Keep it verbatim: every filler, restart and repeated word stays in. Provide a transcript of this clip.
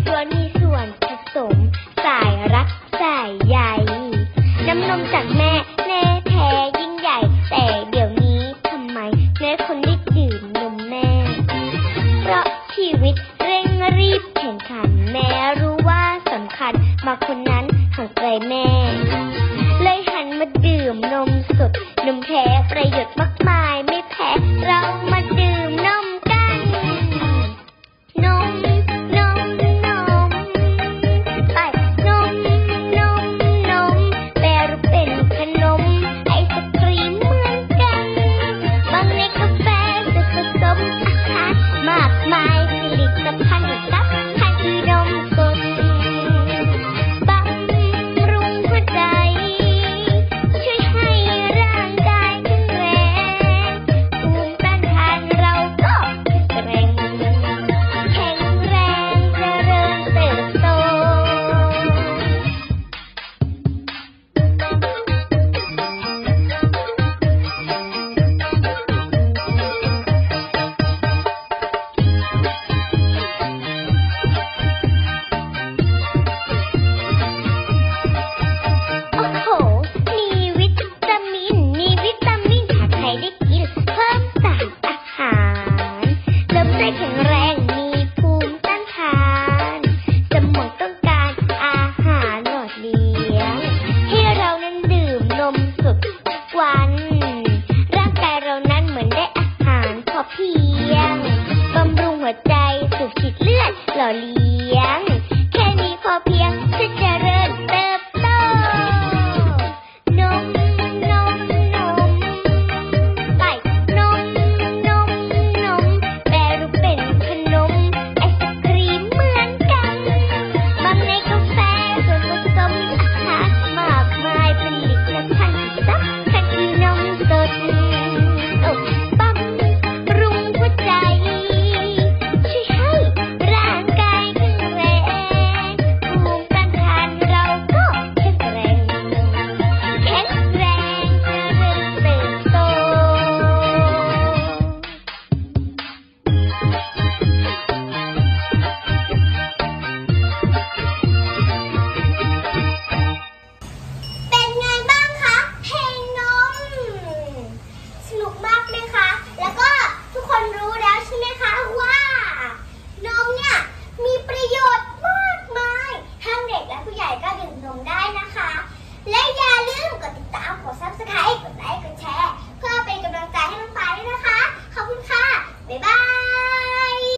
ล้วนมีส่วนผสมสายรักสายใยน้ำนมจากแม่แน่แท้ยิ่งใหญ่แต่เดี๋ยวนี้ทำไมน้อยคนได้ดื่มนมแม่เพราะชีวิตเร่งรีบแข่งขันแม่รู้ว่าสำคัญมาคนนั้นห่างไกลแม่เลยหันมาดื่มนมสดนมแท้ประโยชน์มากมายไม่แพ้เรามาดื่มนมกันนมนมนมไปนมนมนมแปรรูปเป็นขนมไอศกรีมเหมือนกันบางในกาแฟจะผสมอาหารมากมายผลิตภัณฑ์กับทานคือนมสดบำรุงหัวใจช่วยให้ร่างกายแข็งแรงภูมิต้านทานเราก็แข็งแรงแข็งแรงเจริญเติบโตโอ้โหมีวิตามินมีวิตามินถ้าใครได้กินเพิ่มสารอาหารลำไส้แข็งแรงมีภูมิต้านทานสมองต้องการอาหารหล่อเลี้ยงให้เรานั้นดื่มนมสดทุกวันร่างกายเรานั้นเหมือนได้อาหารพอเพียงบำรุงหัวใจสูบฉีดเลือดหล่อเลี้ยงแค่นี้พอเพียงเชื่อใจ